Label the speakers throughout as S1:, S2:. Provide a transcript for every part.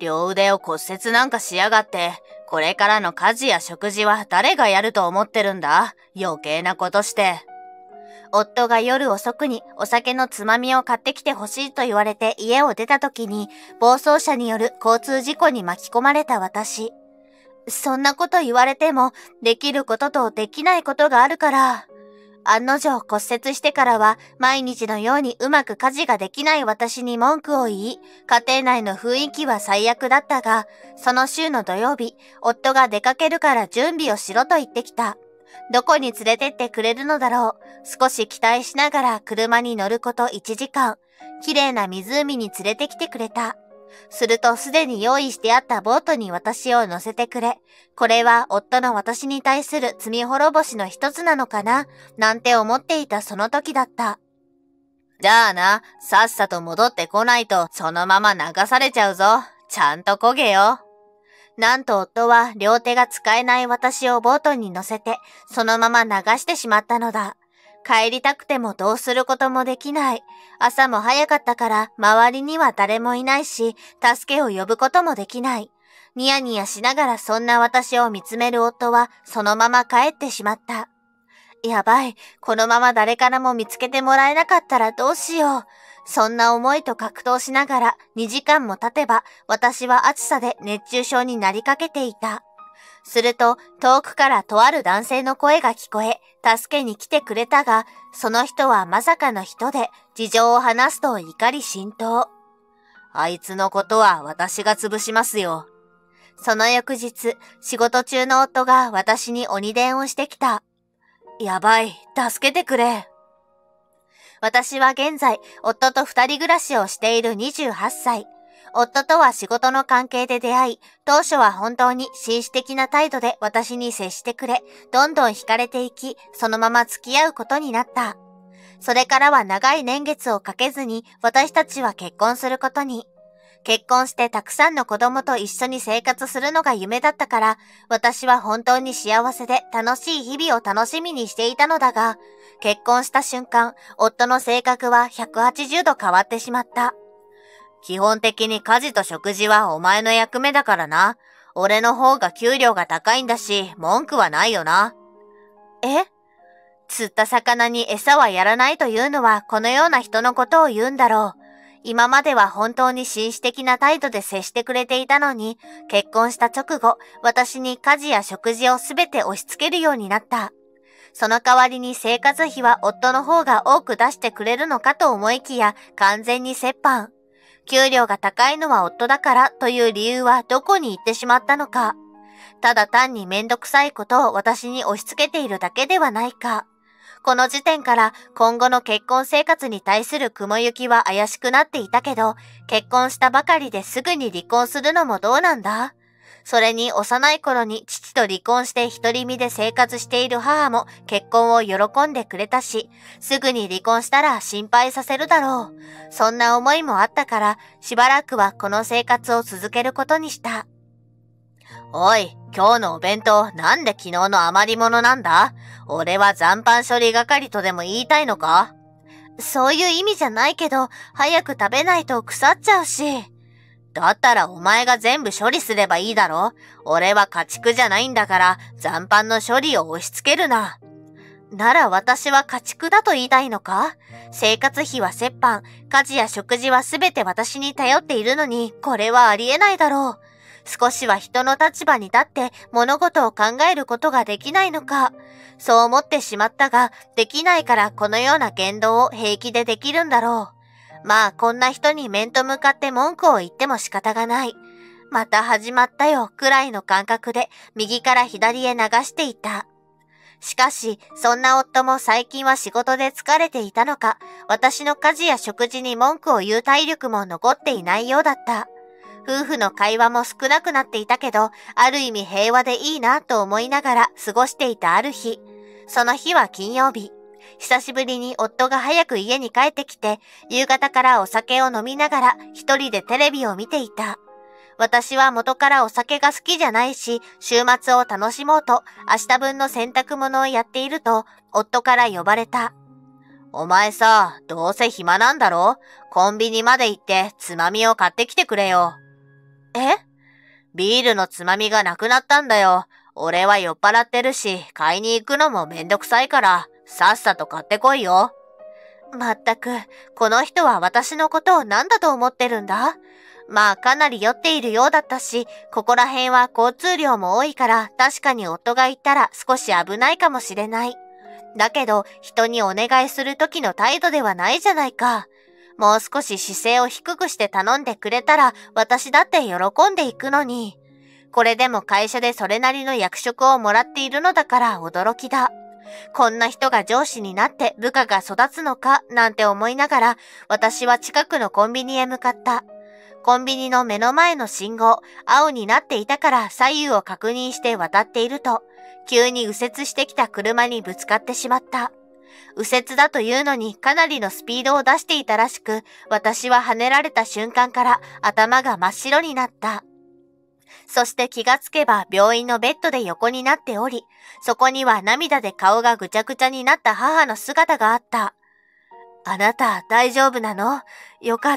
S1: 両腕を骨折なんかしやがって、これからの家事や食事は誰がやると思ってるんだ？余計なことして。夫が夜遅くにお酒のつまみを買ってきてほしいと言われて家を出た時に、暴走車による交通事故に巻き込まれた私。そんなこと言われても、できることとできないことがあるから。案の定骨折してからは毎日のようにうまく家事ができない私に文句を言い、家庭内の雰囲気は最悪だったが、その週の土曜日、夫が出かけるから準備をしろと言ってきた。どこに連れてってくれるのだろう。少し期待しながら車に乗ること1時間、綺麗な湖に連れてきてくれた。するとすでに用意してあったボートに私を乗せてくれ、これは夫の私に対する罪滅ぼしの一つなのかな、なんて思っていたその時だった。じゃあな、さっさと戻ってこないとそのまま流されちゃうぞ。ちゃんと漕げよ。なんと夫は両手が使えない私をボートに乗せて、そのまま流してしまったのだ。帰りたくてもどうすることもできない。朝も早かったから周りには誰もいないし、助けを呼ぶこともできない。ニヤニヤしながらそんな私を見つめる夫はそのまま帰ってしまった。やばい、このまま誰からも見つけてもらえなかったらどうしよう。そんな思いと格闘しながら2時間も経てば私は暑さで熱中症になりかけていた。すると遠くからとある男性の声が聞こえ、助けに来てくれたが、その人はまさかの人で事情を話すと怒り心頭。あいつのことは私が潰しますよ。その翌日、仕事中の夫が私に鬼電をしてきた。やばい、助けてくれ。私は現在、夫と二人暮らしをしている28歳。夫とは仕事の関係で出会い、当初は本当に紳士的な態度で私に接してくれ、どんどん惹かれていき、そのまま付き合うことになった。それからは長い年月をかけずに、私たちは結婚することに。結婚してたくさんの子供と一緒に生活するのが夢だったから、私は本当に幸せで楽しい日々を楽しみにしていたのだが、結婚した瞬間、夫の性格は180度変わってしまった。基本的に家事と食事はお前の役目だからな。俺の方が給料が高いんだし、文句はないよな。え？釣った魚に餌はやらないというのはこのような人のことを言うんだろう。今までは本当に紳士的な態度で接してくれていたのに、結婚した直後、私に家事や食事をすべて押し付けるようになった。その代わりに生活費は夫の方が多く出してくれるのかと思いきや、完全に折半。給料が高いのは夫だからという理由はどこに行ってしまったのか。ただ単にめんどくさいことを私に押し付けているだけではないか。この時点から今後の結婚生活に対する雲行きは怪しくなっていたけど、結婚したばかりですぐに離婚するのもどうなんだ？それに幼い頃に父と離婚して独り身で生活している母も結婚を喜んでくれたし、すぐに離婚したら心配させるだろう。そんな思いもあったから、しばらくはこの生活を続けることにした。おい、今日のお弁当なんで昨日の余り物なんだ？俺は残飯処理係とでも言いたいのか？そういう意味じゃないけど、早く食べないと腐っちゃうし。だったらお前が全部処理すればいいだろ？俺は家畜じゃないんだから残飯の処理を押し付けるな。なら私は家畜だと言いたいのか？生活費は折半、家事や食事はすべて私に頼っているのに、これはありえないだろう。少しは人の立場に立って物事を考えることができないのか。そう思ってしまったが、できないからこのような言動を平気でできるんだろう。まあこんな人に面と向かって文句を言っても仕方がない。また始まったよくらいの感覚で右から左へ流していた。しかしそんな夫も最近は仕事で疲れていたのか、私の家事や食事に文句を言う体力も残っていないようだった。夫婦の会話も少なくなっていたけど、ある意味平和でいいなと思いながら過ごしていたある日。その日は金曜日。久しぶりに夫が早く家に帰ってきて、夕方からお酒を飲みながら一人でテレビを見ていた。私は元からお酒が好きじゃないし、週末を楽しもうと明日分の洗濯物をやっていると、夫から呼ばれた。お前さ、どうせ暇なんだろ？コンビニまで行ってつまみを買ってきてくれよ。 え？ビールのつまみがなくなったんだよ。俺は酔っ払ってるし、買いに行くのもめんどくさいから、さっさと買ってこいよ。まったく、この人は私のことを何だと思ってるんだ？まあかなり酔っているようだったし、ここら辺は交通量も多いから確かに夫が言ったら少し危ないかもしれない。だけど人にお願いする時の態度ではないじゃないか。もう少し姿勢を低くして頼んでくれたら私だって喜んでいくのに。これでも会社でそれなりの役職をもらっているのだから驚きだ。こんな人が上司になって部下が育つのかなんて思いながら私は近くのコンビニへ向かった。コンビニの目の前の信号、青になっていたから左右を確認して渡っていると、急に右折してきた車にぶつかってしまった。右折だというのにかなりのスピードを出していたらしく、私は跳ねられた瞬間から頭が真っ白になった。そして気がつけば病院のベッドで横になっており、そこには涙で顔がぐちゃぐちゃになった母の姿があった。あなた大丈夫なの？よかった。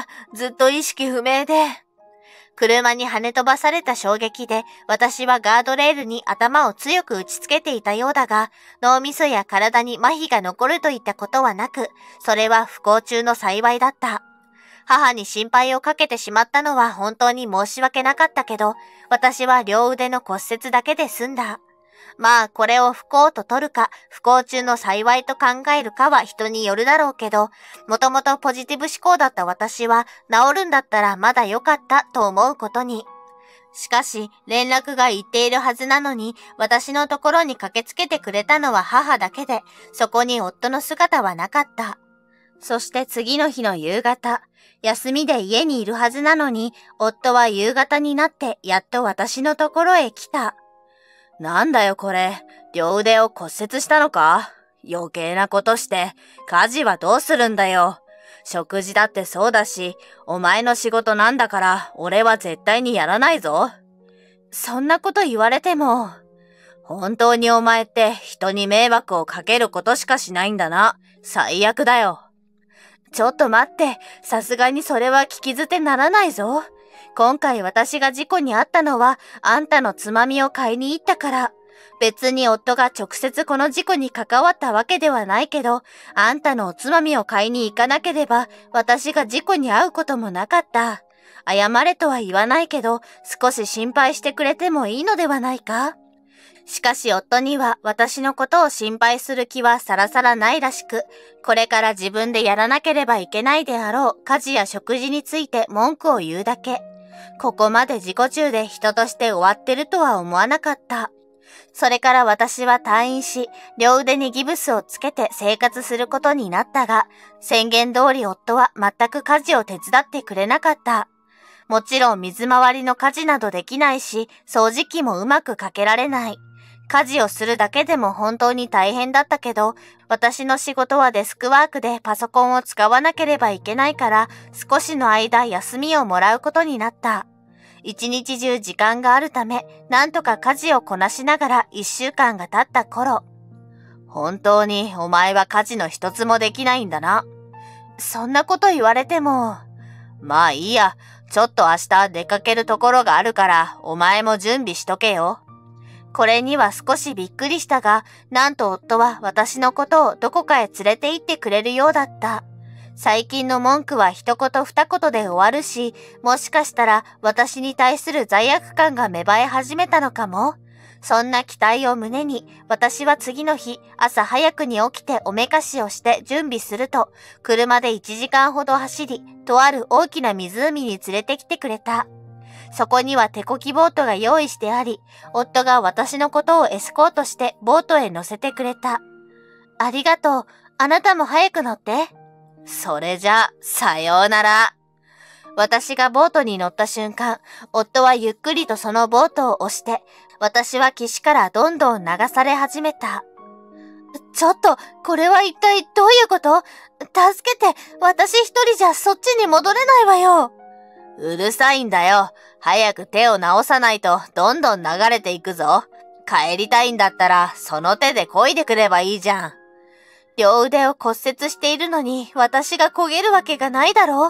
S1: ずっと意識不明で。車に跳ね飛ばされた衝撃で私はガードレールに頭を強く打ちつけていたようだが、脳みそや体に麻痺が残るといったことはなく、それは不幸中の幸いだった。母に心配をかけてしまったのは本当に申し訳なかったけど、私は両腕の骨折だけで済んだ。まあこれを不幸と取るか不幸中の幸いと考えるかは人によるだろうけど、もともとポジティブ思考だった私は治るんだったらまだ良かったと思うことに。しかし連絡が行っているはずなのに私のところに駆けつけてくれたのは母だけで、そこに夫の姿はなかった。そして次の日の夕方、休みで家にいるはずなのに夫は夕方になってやっと私のところへ来た。なんだよこれ、両腕を骨折したのか？余計なことして、家事はどうするんだよ。食事だってそうだし、お前の仕事なんだから、俺は絶対にやらないぞ。そんなこと言われても、本当にお前って人に迷惑をかけることしかしないんだな。最悪だよ。ちょっと待って、さすがにそれは聞き捨てならないぞ。今回私が事故に遭ったのは、あんたのつまみを買いに行ったから。別に夫が直接この事故に関わったわけではないけど、あんたのおつまみを買いに行かなければ、私が事故に遭うこともなかった。謝れとは言わないけど、少し心配してくれてもいいのではないか？しかし夫には私のことを心配する気はさらさらないらしく、これから自分でやらなければいけないであろう家事や食事について文句を言うだけ。ここまで自己中で人として終わってるとは思わなかった。それから私は退院し、両腕にギブスをつけて生活することになったが、宣言通り夫は全く家事を手伝ってくれなかった。もちろん水回りの家事などできないし、掃除機もうまくかけられない。家事をするだけでも本当に大変だったけど、私の仕事はデスクワークでパソコンを使わなければいけないから、少しの間休みをもらうことになった。一日中時間があるため、なんとか家事をこなしながら1週間が経った頃。本当にお前は家事の一つもできないんだな。そんなこと言われても。まあいいや、ちょっと明日出かけるところがあるから、お前も準備しとけよ。これには少しびっくりしたが、なんと夫は私のことをどこかへ連れて行ってくれるようだった。最近の文句は一言二言で終わるし、もしかしたら私に対する罪悪感が芽生え始めたのかも。そんな期待を胸に、私は次の日、朝早くに起きておめかしをして準備すると、車で1時間ほど走り、とある大きな湖に連れてきてくれた。そこには手漕ぎボートが用意してあり、夫が私のことをエスコートしてボートへ乗せてくれた。ありがとう。あなたも早く乗って。それじゃ、さようなら。私がボートに乗った瞬間、夫はゆっくりとそのボートを押して、私は岸からどんどん流され始めた。ちょっと、これは一体どういうこと？助けて、私一人じゃそっちに戻れないわよ。うるさいんだよ。早く手を直さないとどんどん流れていくぞ。帰りたいんだったらその手で漕いでくればいいじゃん。両腕を骨折しているのに私が漕げるわけがないだろう。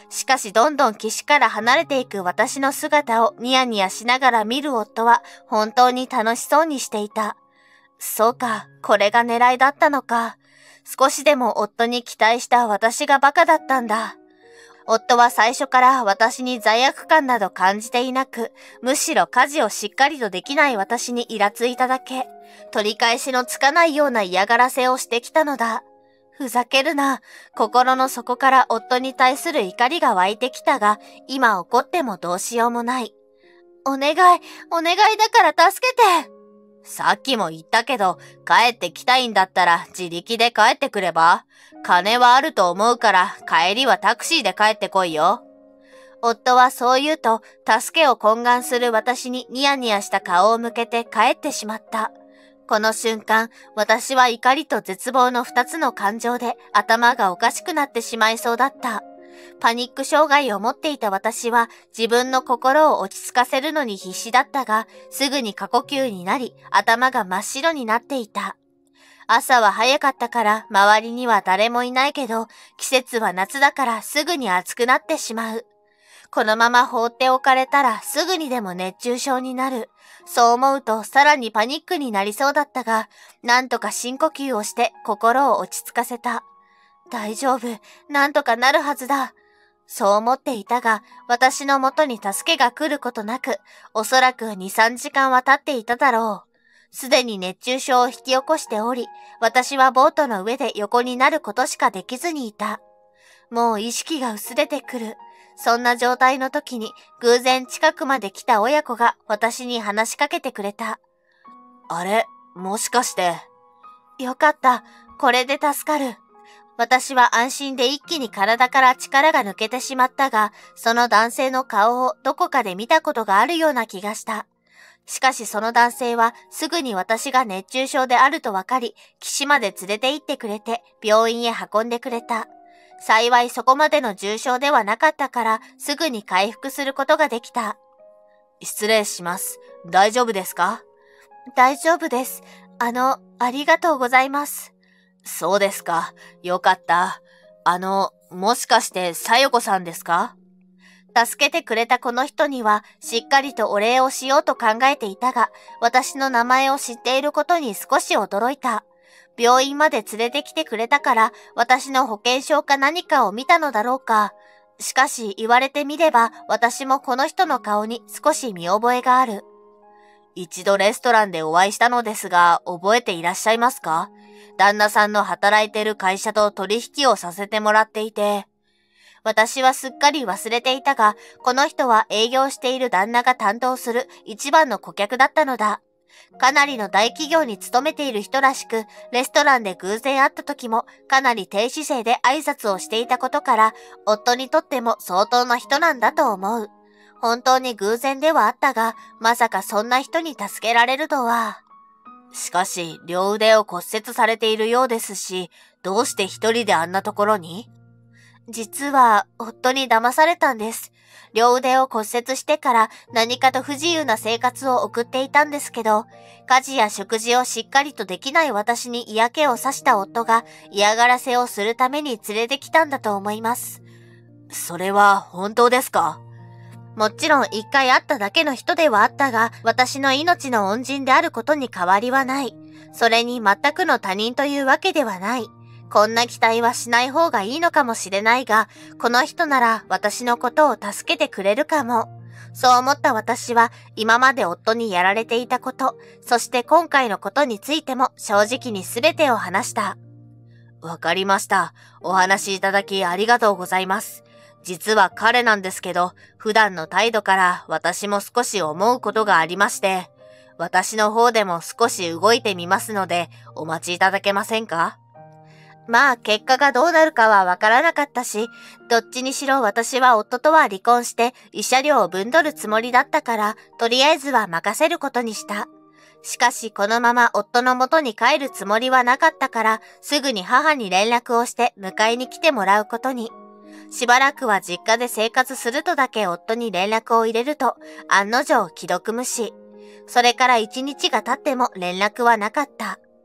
S1: しかしどんどん岸から離れていく私の姿をニヤニヤしながら見る夫は本当に楽しそうにしていた。そうか、これが狙いだったのか。少しでも夫に期待した私がバカだったんだ。夫は最初から私に罪悪感など感じていなく、むしろ家事をしっかりとできない私にイラついただけ、取り返しのつかないような嫌がらせをしてきたのだ。ふざけるな。心の底から夫に対する怒りが湧いてきたが、今怒ってもどうしようもない。お願いだから助けて。さっきも言ったけど、帰ってきたいんだったら自力で帰ってくれば？金はあると思うから帰りはタクシーで帰ってこいよ。夫はそう言うと、助けを懇願する私にニヤニヤした顔を向けて帰ってしまった。この瞬間、私は怒りと絶望の二つの感情で頭がおかしくなってしまいそうだった。パニック障害を持っていた私は自分の心を落ち着かせるのに必死だったが、すぐに過呼吸になり頭が真っ白になっていた。朝は早かったから周りには誰もいないけど、季節は夏だからすぐに暑くなってしまう。このまま放っておかれたらすぐにでも熱中症になる。そう思うとさらにパニックになりそうだったが、なんとか深呼吸をして心を落ち着かせた。大丈夫、なんとかなるはずだ。そう思っていたが、私の元に助けが来ることなく、おそらく2、3時間は経っていただろう。すでに熱中症を引き起こしており、私はボートの上で横になることしかできずにいた。もう意識が薄れてくる。そんな状態の時に偶然近くまで来た親子が私に話しかけてくれた。あれ、もしかして。よかった。これで助かる。私は安心で一気に体から力が抜けてしまったが、その男性の顔をどこかで見たことがあるような気がした。しかしその男性はすぐに私が熱中症であると分かり、岸まで連れて行ってくれて病院へ運んでくれた。幸いそこまでの重傷ではなかったからすぐに回復することができた。失礼します。大丈夫ですか？大丈夫です。ありがとうございます。そうですか。よかった。もしかしてさよこさんですか？助けてくれたこの人にはしっかりとお礼をしようと考えていたが、私の名前を知っていることに少し驚いた。病院まで連れてきてくれたから、私の保険証か何かを見たのだろうか。しかし言われてみれば、私もこの人の顔に少し見覚えがある。一度レストランでお会いしたのですが、覚えていらっしゃいますか？旦那さんの働いている会社と取引をさせてもらっていて。私はすっかり忘れていたが、この人は営業している旦那が担当する一番の顧客だったのだ。かなりの大企業に勤めている人らしく、レストランで偶然会った時もかなり低姿勢で挨拶をしていたことから、夫にとっても相当な人なんだと思う。本当に偶然ではあったが、まさかそんな人に助けられるとは。しかし、両腕を骨折されているようですし、どうして一人であんなところに？実は、夫に騙されたんです。両腕を骨折してから何かと不自由な生活を送っていたんですけど、家事や食事をしっかりとできない私に嫌気をさした夫が嫌がらせをするために連れてきたんだと思います。それは本当ですか？もちろん一回会っただけの人ではあったが、私の命の恩人であることに変わりはない。それに全くの他人というわけではない。こんな期待はしない方がいいのかもしれないが、この人なら私のことを助けてくれるかも。そう思った私は今まで夫にやられていたこと、そして今回のことについても正直に全てを話した。わかりました。お話しいただきありがとうございます。実は彼なんですけど、普段の態度から私も少し思うことがありまして、私の方でも少し動いてみますので、お待ちいただけませんか？まあ結果がどうなるかはわからなかったし、どっちにしろ私は夫とは離婚して慰謝料を分取るつもりだったから、とりあえずは任せることにした。しかしこのまま夫の元に帰るつもりはなかったから、すぐに母に連絡をして迎えに来てもらうことに。しばらくは実家で生活するとだけ夫に連絡を入れると、案の定既読無視。それから1日が経っても連絡はなかった。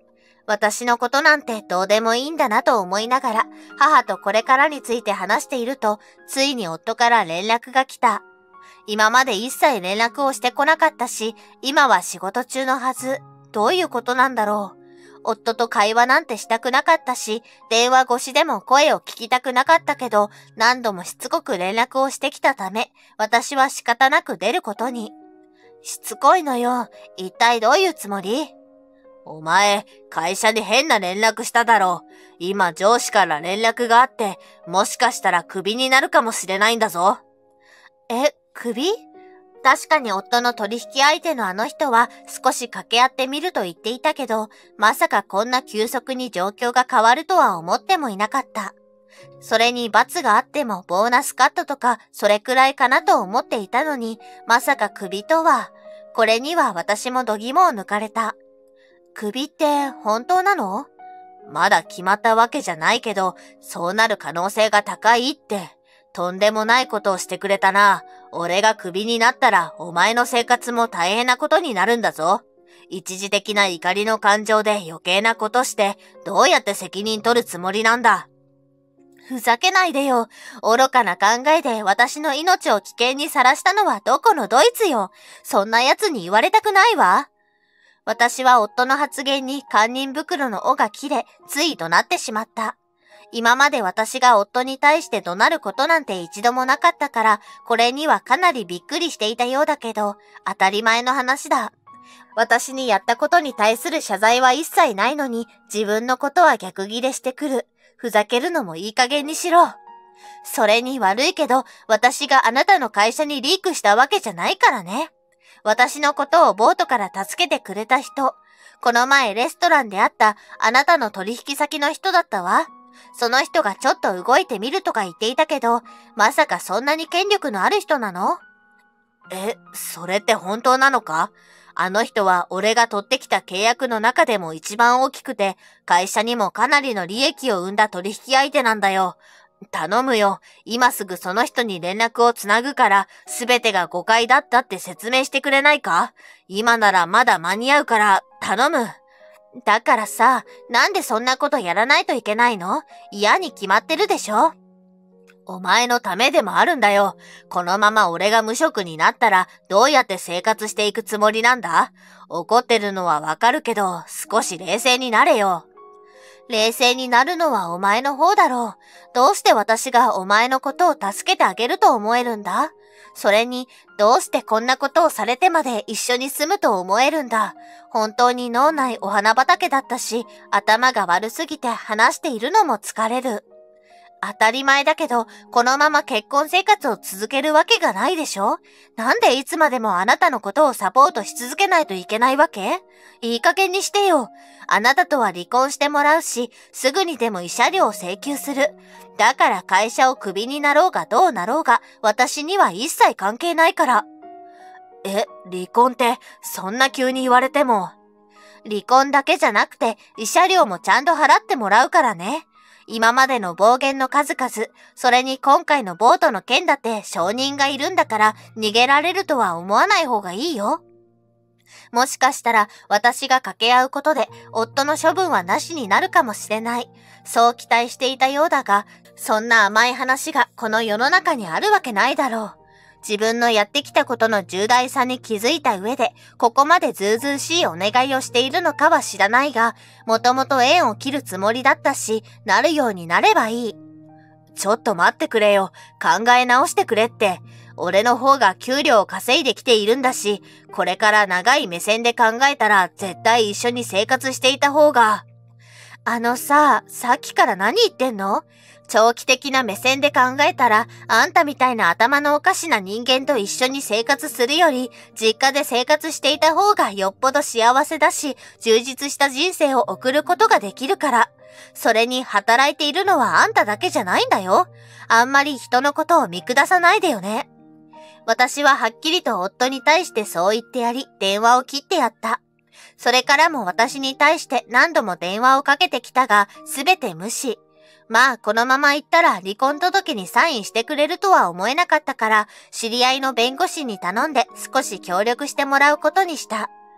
S1: 私のことなんてどうでもいいんだなと思いながら、母とこれからについて話していると、ついに夫から連絡が来た。今まで一切連絡をしてこなかったし、今は仕事中のはず。どういうことなんだろう。夫と会話なんてしたくなかったし、電話越しでも声を聞きたくなかったけど、何度もしつこく連絡をしてきたため、私は仕方なく出ることに。しつこいのよ。一体どういうつもり？お前、会社に変な連絡しただろう。今上司から連絡があって、もしかしたらクビになるかもしれないんだぞ。クビ？確かに夫の取引相手のあの人は少し掛け合ってみると言っていたけど、まさかこんな急速に状況が変わるとは思ってもいなかった。それに罰があってもボーナスカットとかそれくらいかなと思っていたのに、まさかクビとは。これには私も度肝を抜かれた。クビって本当なの？まだ決まったわけじゃないけど、そうなる可能性が高いって。とんでもないことをしてくれたな。俺がクビになったらお前の生活も大変なことになるんだぞ。一時的な怒りの感情で余計なことしてどうやって責任取るつもりなんだ。ふざけないでよ。愚かな考えで私の命を危険にさらしたのはどこのドイツよ。そんな奴に言われたくないわ。私は夫の発言に堪忍袋の尾が切れ、つい怒鳴ってしまった。今まで私が夫に対して怒鳴ることなんて一度もなかったから、これにはかなりびっくりしていたようだけど、当たり前の話だ。私にやったことに対する謝罪は一切ないのに、自分のことは逆ギレしてくる。ふざけるのもいい加減にしろ。それに悪いけど、私があなたの会社にリークしたわけじゃないからね。私のことをボートから助けてくれた人。この前レストランで会ったあなたの取引先の人だったわ。その人がちょっと動いてみるとか言っていたけど、まさかそんなに権力のある人なの？それって本当なのか？あの人は俺が取ってきた契約の中でも一番大きくて、会社にもかなりの利益を生んだ取引相手なんだよ。頼むよ。今すぐその人に連絡をつなぐから、すべてが誤解だったって説明してくれないか？今ならまだ間に合うから、頼む。だからさ、なんでそんなことやらないといけないの？嫌に決まってるでしょ？お前のためでもあるんだよ。このまま俺が無職になったらどうやって生活していくつもりなんだ？怒ってるのはわかるけど、少し冷静になれよ。冷静になるのはお前の方だろう。どうして私がお前のことを助けてあげると思えるんだ？それに、どうしてこんなことをされてまで一緒に住むと思えるんだ？本当に脳内お花畑だったし、頭が悪すぎて話しているのも疲れる。当たり前だけど、このまま結婚生活を続けるわけがないでしょ？なんでいつまでもあなたのことをサポートし続けないといけないわけ？いい加減にしてよ。あなたとは離婚してもらうし、すぐにでも慰謝料を請求する。だから会社をクビになろうがどうなろうが、私には一切関係ないから。離婚って、そんな急に言われても。離婚だけじゃなくて、慰謝料もちゃんと払ってもらうからね。今までの暴言の数々、それに今回のボートの件だって証人がいるんだから逃げられるとは思わない方がいいよ。もしかしたら私が掛け合うことで夫の処分はなしになるかもしれない。そう期待していたようだが、そんな甘い話がこの世の中にあるわけないだろう。自分のやってきたことの重大さに気づいた上で、ここまでずうずうしいお願いをしているのかは知らないが、もともと縁を切るつもりだったし、なるようになればいい。ちょっと待ってくれよ。考え直してくれって。俺の方が給料を稼いできているんだし、これから長い目線で考えたら絶対一緒に生活していた方が。さっきから何言ってんの？長期的な目線で考えたら、あんたみたいな頭のおかしな人間と一緒に生活するより、実家で生活していた方がよっぽど幸せだし、充実した人生を送ることができるから。それに働いているのはあんただけじゃないんだよ。あんまり人のことを見下さないでよね。私ははっきりと夫に対してそう言ってやり、電話を切ってやった。それからも私に対して何度も電話をかけてきたが、すべて無視。まあこのまま行ったら離婚届にサインしてくれるとは思えなかったから、知り合いの弁護士に頼んで少し協力してもらうことにした。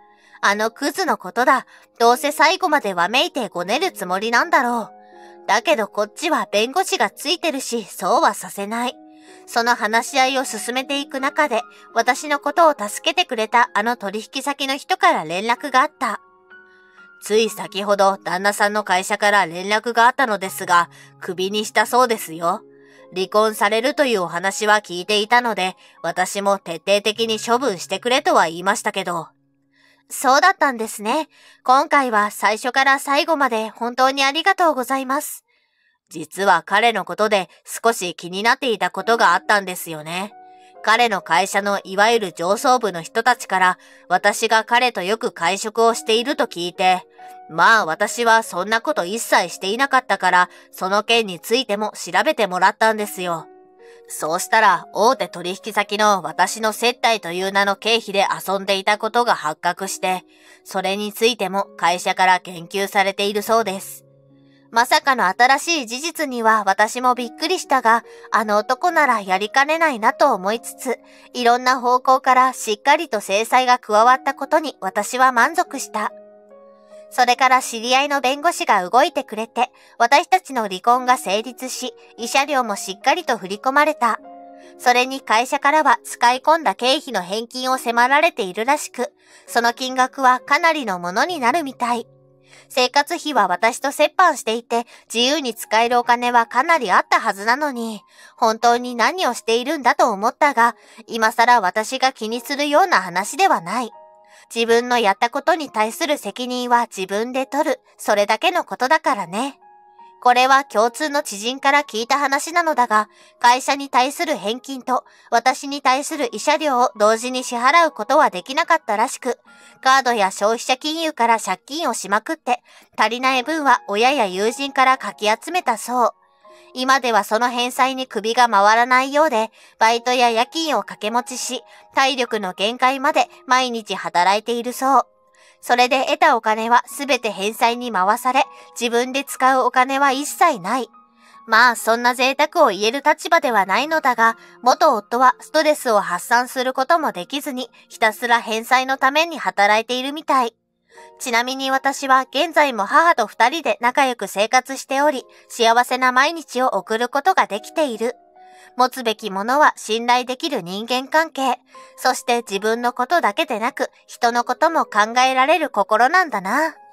S1: あのクズのことだ。どうせ最後までわめいてごねるつもりなんだろう。だけどこっちは弁護士がついてるし、そうはさせない。その話し合いを進めていく中で、私のことを助けてくれたあの取引先の人から連絡があった。つい先ほど旦那さんの会社から連絡があったのですが、クビにしたそうですよ。離婚されるというお話は聞いていたので、私も徹底的に処分してくれとは言いましたけど。そうだったんですね。今回は最初から最後まで本当にありがとうございます。実は彼のことで少し気になっていたことがあったんですよね。彼の会社のいわゆる上層部の人たちから私が彼とよく会食をしていると聞いて、まあ私はそんなこと一切していなかったからその件についても調べてもらったんですよ。そうしたら大手取引先の私の接待という名の経費で遊んでいたことが発覚して、それについても会社から言及されているそうです。まさかの新しい事実には私もびっくりしたが、あの男ならやりかねないなと思いつつ、いろんな方向からしっかりと制裁が加わったことに私は満足した。それから知り合いの弁護士が動いてくれて、私たちの離婚が成立し、慰謝料もしっかりと振り込まれた。それに会社からは使い込んだ経費の返金を迫られているらしく、その金額はかなりのものになるみたい。生活費は私と折半していて、自由に使えるお金はかなりあったはずなのに、本当に何をしているんだと思ったが、今更私が気にするような話ではない。自分のやったことに対する責任は自分で取る、それだけのことだからね。これは共通の知人から聞いた話なのだが、会社に対する返金と私に対する慰謝料を同時に支払うことはできなかったらしく、カードや消費者金融から借金をしまくって、足りない分は親や友人からかき集めたそう。今ではその返済に首が回らないようで、バイトや夜勤を掛け持ちし、体力の限界まで毎日働いているそう。それで得たお金はすべて返済に回され、自分で使うお金は一切ない。まあそんな贅沢を言える立場ではないのだが、元夫はストレスを発散することもできずに、ひたすら返済のために働いているみたい。ちなみに私は現在も母と二人で仲良く生活しており、幸せな毎日を送ることができている。持つべきものは信頼できる人間関係。そして自分のことだけでなく、人のことも考えられる心なんだな。